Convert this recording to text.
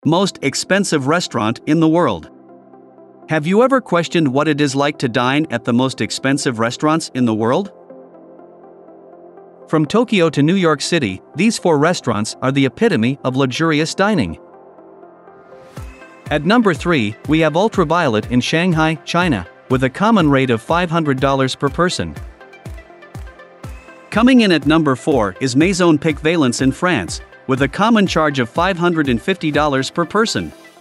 Most expensive restaurant in the world. Have you ever questioned what it is like to dine at the most expensive restaurants in the world? From Tokyo to New York City, these 4 restaurants are the epitome of luxurious dining. At number 3, we have Ultraviolet in Shanghai, China, with a common rate of $500 per person. Coming in at number 4 is Maison Picvalence in France, with a common charge of $550 per person.